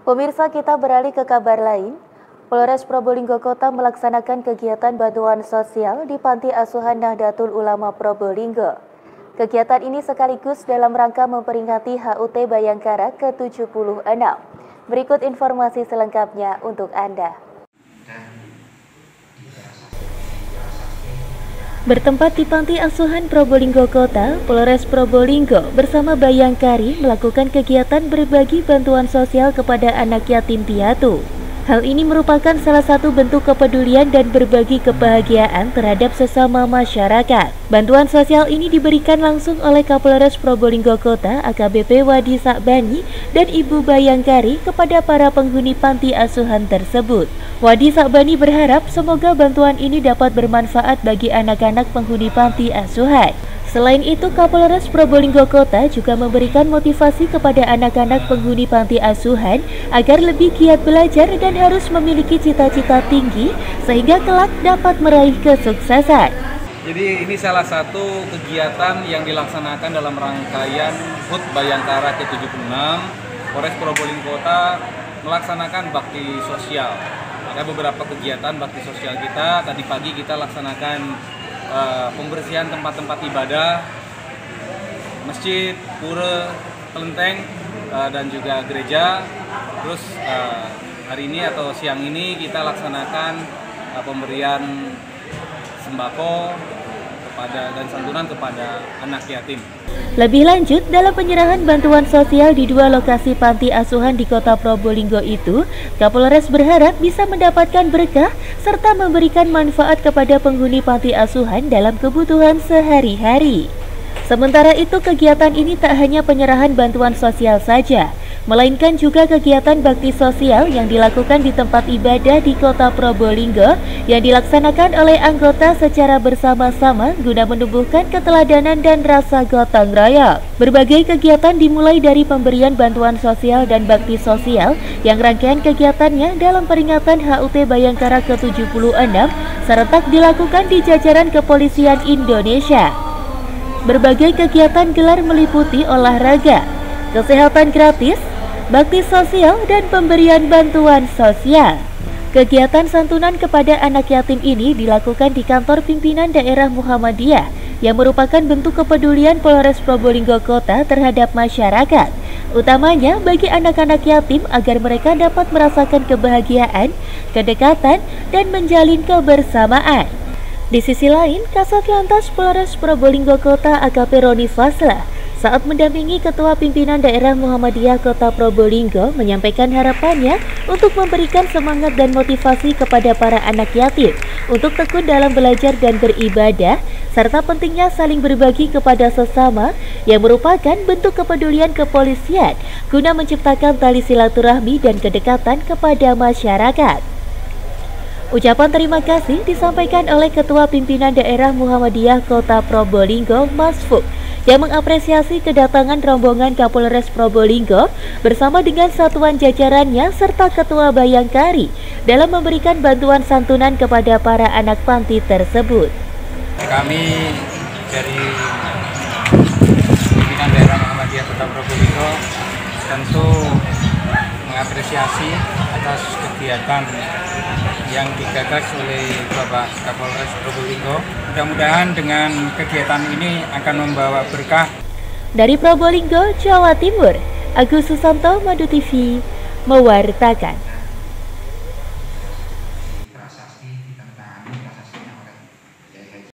Pemirsa, kita beralih ke kabar lain. Polres Probolinggo Kota melaksanakan kegiatan bantuan sosial di Panti Asuhan Nahdlatul Ulama Probolinggo. Kegiatan ini sekaligus dalam rangka memperingati HUT Bayangkara ke-76. Berikut informasi selengkapnya untuk Anda. Bertempat di Panti Asuhan Probolinggo Kota, Polres Probolinggo bersama Bayangkari melakukan kegiatan berbagi bantuan sosial kepada anak yatim piatu. Hal ini merupakan salah satu bentuk kepedulian dan berbagi kebahagiaan terhadap sesama masyarakat. Bantuan sosial ini diberikan langsung oleh Kapolres Probolinggo Kota AKBP Wadi Sakbani dan Ibu Bayangkari kepada para penghuni panti asuhan tersebut. Wadi Sakbani berharap semoga bantuan ini dapat bermanfaat bagi anak-anak penghuni panti asuhan. Selain itu, Kapolres Probolinggo Kota juga memberikan motivasi kepada anak-anak penghuni panti asuhan agar lebih giat belajar dan harus memiliki cita-cita tinggi sehingga kelak dapat meraih kesuksesan. Jadi ini salah satu kegiatan yang dilaksanakan dalam rangkaian HUT Bayangkara ke-76. Polres Probolinggo Kota melaksanakan bakti sosial. Ada beberapa kegiatan bakti sosial kita. Tadi pagi kita laksanakan pembersihan tempat-tempat ibadah, masjid, pura, kelenteng, dan juga gereja. Terus hari ini atau siang ini kita laksanakan pemberian sembako dan santunan kepada anak yatim. Lebih lanjut, dalam penyerahan bantuan sosial di dua lokasi panti asuhan di Kota Probolinggo itu, Kapolres berharap bisa mendapatkan berkah serta memberikan manfaat kepada penghuni panti asuhan dalam kebutuhan sehari-hari. Sementara itu, kegiatan ini tak hanya penyerahan bantuan sosial saja, melainkan juga kegiatan bakti sosial yang dilakukan di tempat ibadah di Kota Probolinggo yang dilaksanakan oleh anggota secara bersama-sama guna menumbuhkan keteladanan dan rasa gotong royong. Berbagai kegiatan dimulai dari pemberian bantuan sosial dan bakti sosial yang rangkaian kegiatannya dalam peringatan HUT Bayangkara ke-76 serentak dilakukan di jajaran Kepolisian Indonesia. Berbagai kegiatan gelar meliputi olahraga, kesehatan gratis, bakti sosial, dan pemberian bantuan sosial. Kegiatan santunan kepada anak yatim ini dilakukan di kantor pimpinan daerah Muhammadiyah yang merupakan bentuk kepedulian Polres Probolinggo Kota terhadap masyarakat, utamanya bagi anak-anak yatim agar mereka dapat merasakan kebahagiaan, kedekatan, dan menjalin kebersamaan. Di sisi lain, Kasat Lantas Polres Probolinggo Kota AKP Roni Faslah saat mendampingi Ketua Pimpinan Daerah Muhammadiyah Kota Probolinggo menyampaikan harapannya untuk memberikan semangat dan motivasi kepada para anak yatim untuk tekun dalam belajar dan beribadah, serta pentingnya saling berbagi kepada sesama yang merupakan bentuk kepedulian kepolisian guna menciptakan tali silaturahmi dan kedekatan kepada masyarakat. Ucapan terima kasih disampaikan oleh Ketua Pimpinan Daerah Muhammadiyah Kota Probolinggo, Mas Fuk, yang mengapresiasi kedatangan rombongan Kapolres Probolinggo bersama dengan satuan jajarannya serta Ketua Bayangkari dalam memberikan bantuan santunan kepada para anak panti tersebut. Kami dari Pimpinan Daerah Muhammadiyah Kota Probolinggo tentu mengapresiasi atas kegiatan yang digagas oleh Bapak Kapolres Probolinggo. Mudah-mudahan dengan kegiatan ini akan membawa berkah. Dari Probolinggo, Jawa Timur, Agus Susanto, Madu TV, mewartakan.